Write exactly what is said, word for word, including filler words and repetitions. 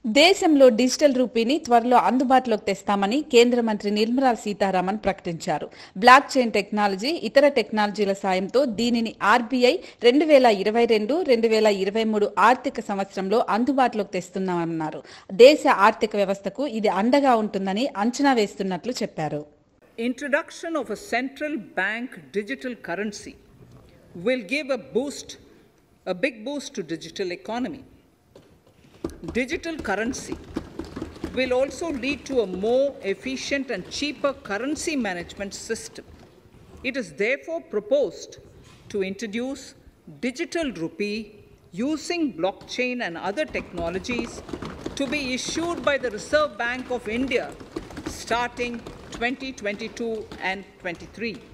దేశంలో డిజిటల్ రూపీని త్వరలో అందుబాటులోకి తెస్తామని కేంద్ర మంత్రి నిర్మలా సీతారామన్ ప్రకటించారు. బ్లాక్ చైన్ టెక్నాలజీ, ఇతర టెక్నాలజీల సాయంతో దీనిని ఆర్బీఐ రెండు వేల ఇరవై రెండు రెండు వేల ఇరవై మూడు ఆర్థిక సంవత్సరంలో అందుబాటులోకి తెస్తున్నామన్నారు. దేశ ఆర్థిక వ్యవస్థకు ఇది అండగా ఉంటుందని అంచనా వేస్తున్నట్లు చెప్పారు. Introduction of a central bank digital currency will give a boost, a big boost to digital economy. Digital currency will also lead to a more efficient and cheaper currency management system. It is therefore proposed to introduce digital rupee using blockchain and other technologies to be issued by the Reserve Bank of India starting twenty twenty-two and twenty-three.